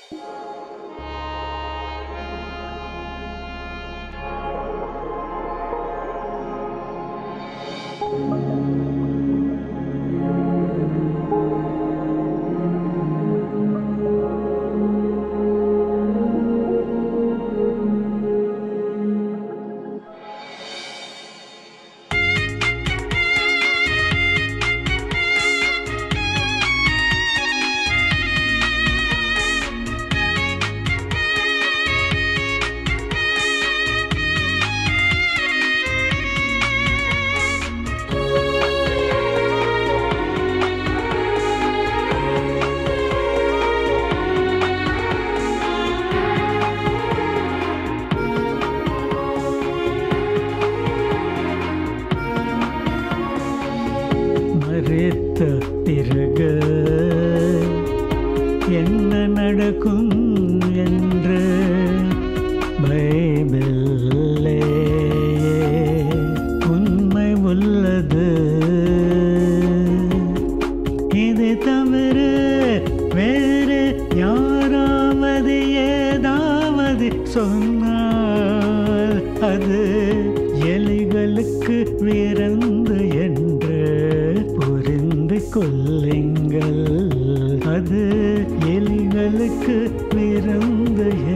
பிறகு என்ன நடக்கும் என்று பைபிளிலே உண்மை உள்ளது. இது தவிர வேறு யாராவது ஏதாவது சொன்னால் அது எலிகளுக்கு விருந்து என்று புரிந்து கொள்ளுங்கள். அது எலிகளுக்கு விருந்து